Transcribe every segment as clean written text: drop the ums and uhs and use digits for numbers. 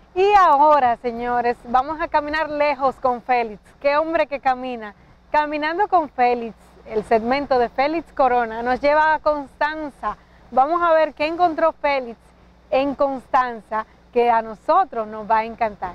Y ahora, señores, vamos a caminar lejos con Félix. Qué hombre que camina. Caminando con Félix, el segmento de Félix Corona nos lleva a Constanza. Vamos a ver qué encontró Félix en Constanza, que a nosotros nos va a encantar.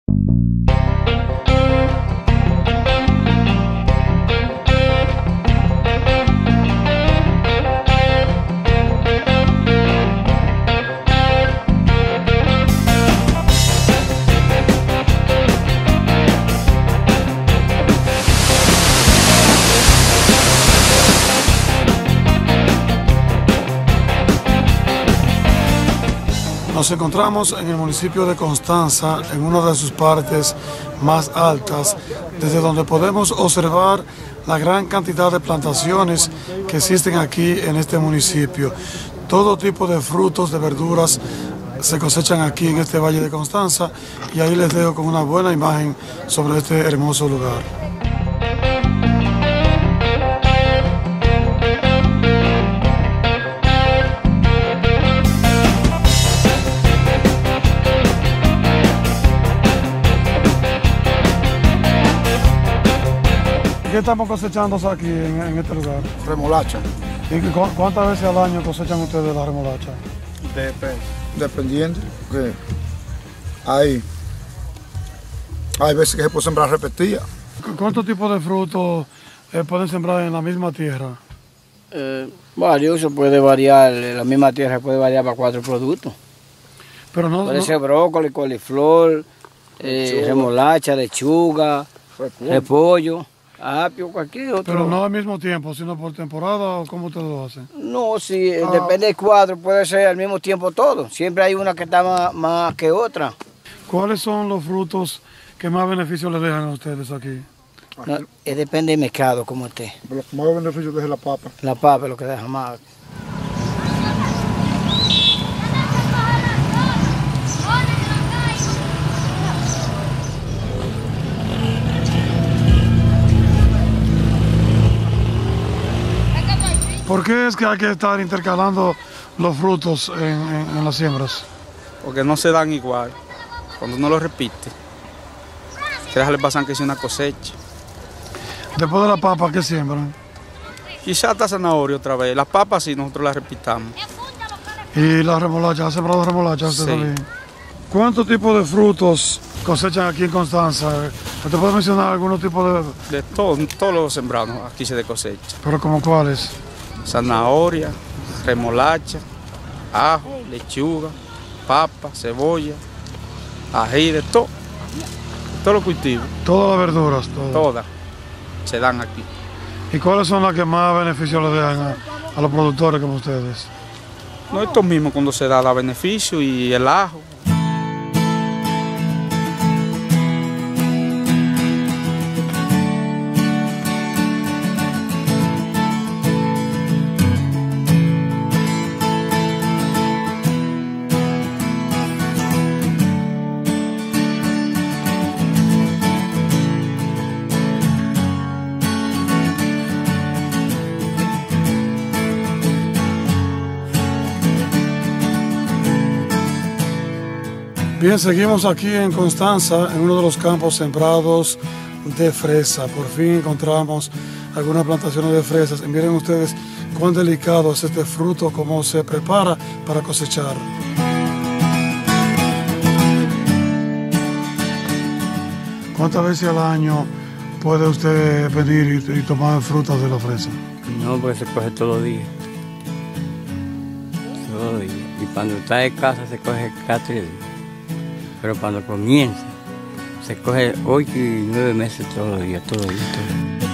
Nos encontramos en el municipio de Constanza, en una de sus partes más altas, desde donde podemos observar la gran cantidad de plantaciones que existen aquí en este municipio. Todo tipo de frutos, de verduras se cosechan aquí en este Valle de Constanza, y ahí les dejo con una buena imagen sobre este hermoso lugar. ¿Qué estamos cosechando aquí en este lugar? Remolacha. ¿Y cuántas veces al año cosechan ustedes la remolacha? Dependiendo, que hay veces que se puede sembrar repetida. ¿Cuántos tipos de frutos pueden sembrar en la misma tierra? Varios, eso puede variar, la misma tierra puede variar para 4 productos. Pero puede ser brócoli, coliflor, remolacha, lechuga, repollo. Apio, cualquier otro. Pero no al mismo tiempo, sino por temporada, ¿o cómo ustedes lo hacen? No, sí, depende del cuadro, puede ser al mismo tiempo todo. Siempre hay una que está más que otra. ¿Cuáles son los frutos que más beneficios les dejan a ustedes aquí? No, depende del mercado, como esté. Lo que más beneficios deja la papa. La papa es lo que deja más. ¿Por qué es que hay que estar intercalando los frutos en las siembras? Porque no se dan igual. Cuando uno lo repite, que déjale pasar que sea una cosecha. Después de la papa, ¿qué siembran? Quizás hasta zanahoria otra vez. Las papas sí, nosotros las repitamos. ¿Y la remolacha? ¿Ha sembrado remolacha usted también? ¿Cuántos tipos de frutos cosechan aquí en Constanza? ¿Usted puede mencionar algunos tipos de...? De todos los sembrados aquí se de cosecha. ¿Pero como cuáles? Zanahoria, remolacha, ajo, lechuga, papa, cebolla, ají, de todo. Todos los cultivos. Todas las verduras, todas se dan aquí. ¿Y cuáles son las que más beneficios le dejan a los productores como ustedes? No, estos mismos cuando se da beneficio, y el ajo. Bien, seguimos aquí en Constanza, en uno de los campos sembrados de fresa. Por fin encontramos algunas plantaciones de fresas. Y miren ustedes cuán delicado es este fruto, cómo se prepara para cosechar. ¿Cuántas veces al año puede usted venir y tomar frutas de la fresa? No, porque se coge todos los días. Todos los días. Y cuando está en casa se coge cada 3 días. Pero cuando comienza, se coge 8 y 9 meses todos los días, todos los días, todos los días.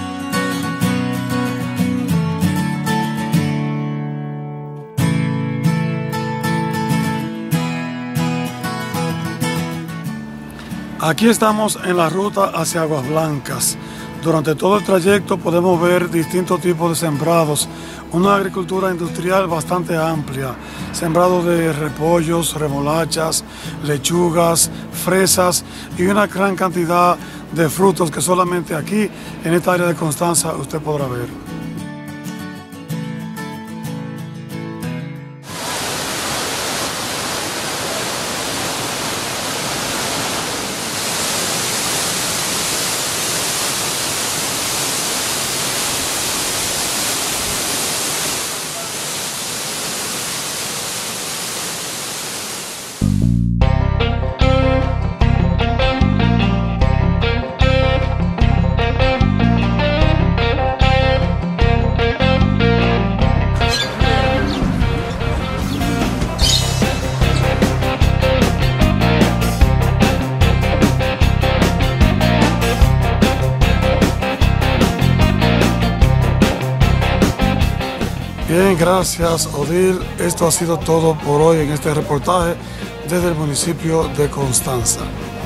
Aquí estamos en la ruta hacia Aguas Blancas. Durante todo el trayecto podemos ver distintos tipos de sembrados, una agricultura industrial bastante amplia, sembrado de repollos, remolachas, lechugas, fresas y una gran cantidad de frutos que solamente aquí, en esta área de Constanza, usted podrá ver. Bien, gracias Odil. Esto ha sido todo por hoy en este reportaje desde el municipio de Constanza.